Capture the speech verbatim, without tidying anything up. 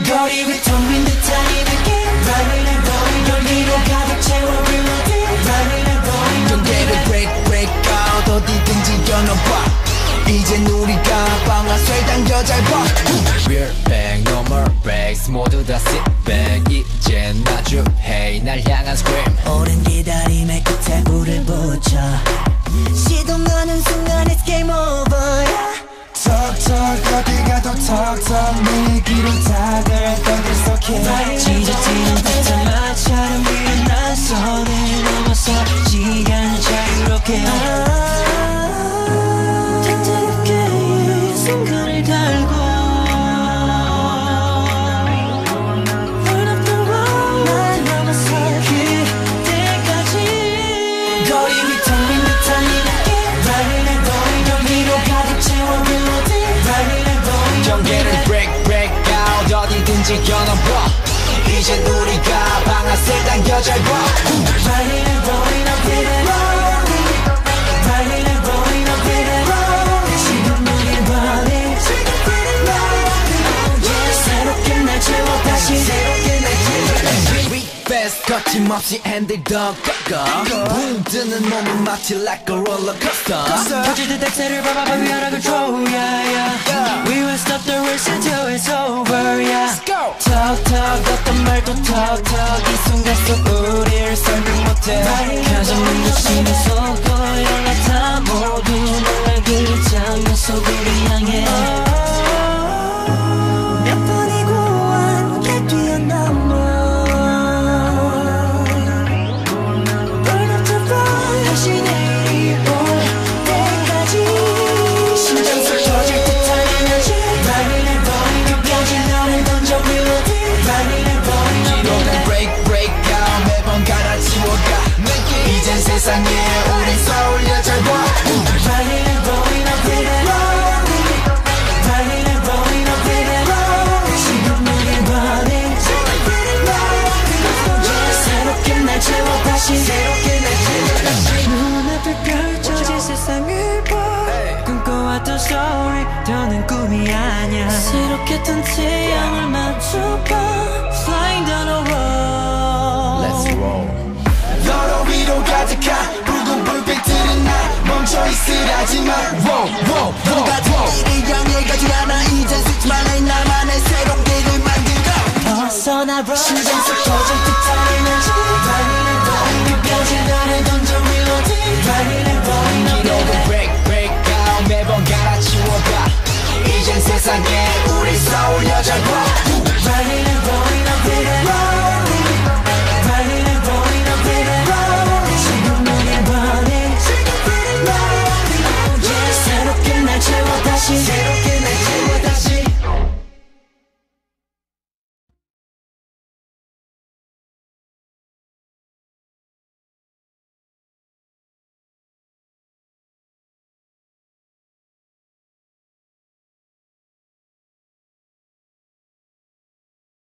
거리 위 텅빈 듯한 이 느낌 Running and blowing 열기로 가득 채워 reloading Running and blowing 경계를 break break out 어디든지 겨눠봐 이젠 우리가 방아쇠 당겨 잘 봐 We're back no more breaks 모두 다 sit back 이젠 마주해 날 향한 scream 오랜 기다림의 끝에 불을 붙여 시동하는 순간 it's game over yeah. Talk talk 어디 가도 talk talk 내 귀로 닭을 던질 속해 찢어지는 듯한 마찰은 위에 난 선을 넘어서 시간을 자유롭게 택택하게 이 순간을 달고 Burn up the road 날 넘어서 그때까지 거리 위 텅빈 듯한 이 느낌 Running and blowing 열기로 가득 채워 reloading Running and blowing 경계를 break break out 어디든지 겨눠봐 이젠 우리가 방아쇠 당겨 잘 봐 Running and blowing up with it Running and blowing up with it 지금 우린 running 새롭게 날 채워 다시 새롭게 날 채워 We fast 거침없이 핸들 더 꺾어 붕 뜨는 몸은 마치 like a roller coaster 터질 듯 엑셀을 밟아봐 we are out of control yeah yeah We won't stop the race until it's over yeah Let's go Talk talk 어떤 말도 talk talk 이 순간 속 우리를 설명 못해 가장 눈부시는 속도 연락 다 모두 너의 그 장면 속 우리 향해 몇 번이고 함께 뛰어넘어 Burn up the road 다시 내일이 올 때까지 심장 속 터질 듯한 에너지 Running and blowing 끝까지 너를 던져 reloading Running and blowing 기록은 break break out 매번 갈아치워가 이젠 세상에 우린 서울여 잘 봐 Running and blowing up with it Running and blowing up with it 지금 우린 running 새롭게 날 채워 다시 새롭게 날 채워 다시 눈앞에 펼쳐진 세상을 봐 꿈꿔왔던 story 더는 꿈이 아니야 새롭게 뜬 태양을 맞춰봐 Flying down the road Let's roll 너로 위로 가득한 붉은 불빛들은 날 멈춰 있으라지만 Wow wow wow 같은 일을 향해 가지 않아 이젠 스위치 말래 나만의 새로운 길을 만들어 벗어나 road 심장 속 터질 듯한 에너지